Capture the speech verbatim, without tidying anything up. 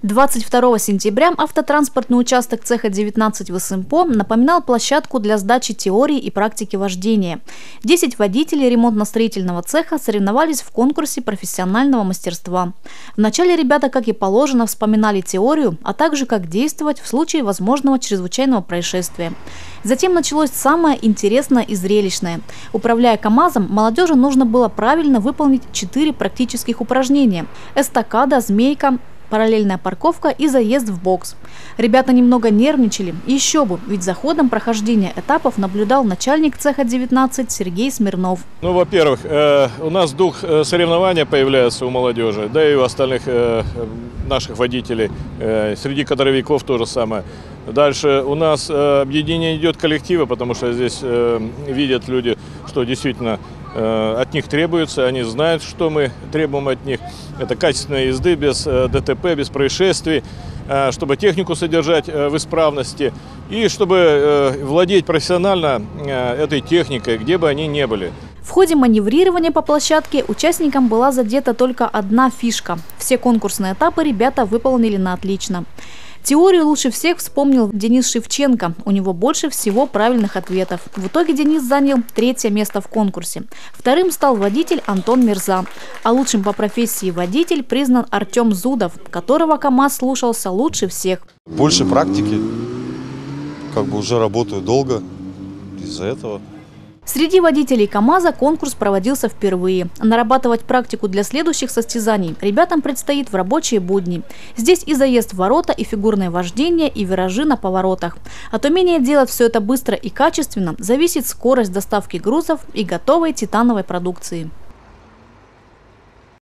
двадцать второго сентября автотранспортный участок цеха девятнадцать в СМПО напоминал площадку для сдачи теории и практики вождения. десять водителей ремонтно-строительного цеха соревновались в конкурсе профессионального мастерства. Вначале ребята, как и положено, вспоминали теорию, а также как действовать в случае возможного чрезвычайного происшествия. Затем началось самое интересное и зрелищное. Управляя КАМАЗом, молодежи нужно было правильно выполнить четыре практических упражнения: эстакада, змейка, параллельная парковка и заезд в бокс. Ребята немного нервничали, еще бы, ведь за ходом прохождения этапов наблюдал начальник цеха девятнадцать Сергей Смирнов. Ну, во-первых, э, у нас дух э, соревнования появляется у молодежи, да и у остальных э, наших водителей, э, среди кадровиков то же самое. Дальше у нас э, объединение идет коллектива, потому что здесь э, видят люди, что действительно э, от них требуется, они знают, что мы требуем от них. Это качественной езды без э, ДТП, без происшествий, э, чтобы технику содержать э, в исправности и чтобы э, владеть профессионально э, этой техникой, где бы они ни были. В ходе маневрирования по площадке участникам была задета только одна фишка. Все конкурсные этапы ребята выполнили на отлично. Теорию лучше всех вспомнил Денис Шевченко. У него больше всего правильных ответов. В итоге Денис занял третье место в конкурсе. Вторым стал водитель Антон Мирза. А лучшим по профессии водитель признан Артем Зудов, которого КАМАЗ слушался лучше всех. Больше практики. Как бы уже работаю долго из-за этого. Среди водителей КАМАЗа конкурс проводился впервые. Нарабатывать практику для следующих состязаний ребятам предстоит в рабочие будни. Здесь и заезд в ворота, и фигурное вождение, и виражи на поворотах. От умения делать все это быстро и качественно зависит скорость доставки грузов и готовой титановой продукции.